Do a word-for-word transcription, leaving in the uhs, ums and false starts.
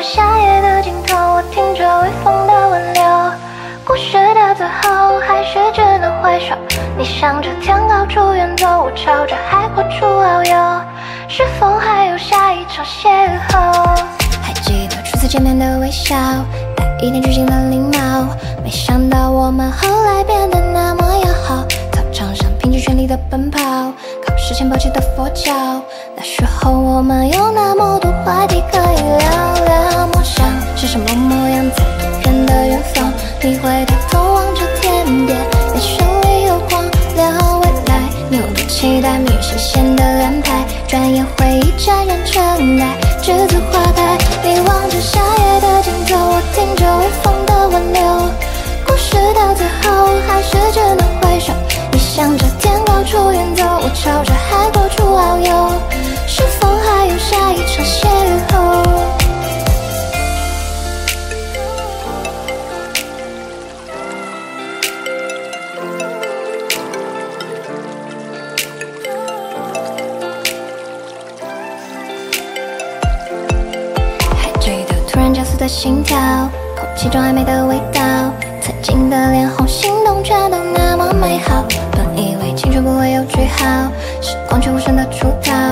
着夏夜的尽头，我听着微风的挽留。故事的最后，还是只能回首。你向着天高处远走，我朝着海阔处遨游。是否还有下一场邂逅？还记得初次见面的微笑，带一点拘谨的礼貌。没想到我们后来变得那么要好。操场上拼尽全力的奔跑，考试前抱起的佛脚。那时候我们有那么多话题可以聊聊。梦想是什么模样，在不远的远方。你会抬头望着天边，眼神里有光亮。未来你有多期待，命运实现的安排。转眼回忆沾染尘埃，栀子花开。你望着夏夜的尽头，我听着微风的挽留。故事到最后，还是只能回首。你向着天高处远走，我朝着海阔处遨游。是否还有下一场邂逅？突然加速的心跳，空气中暧昧的味道，曾经的脸红心动全都那么美好。本以为青春不会有句号，时光却无声的出逃。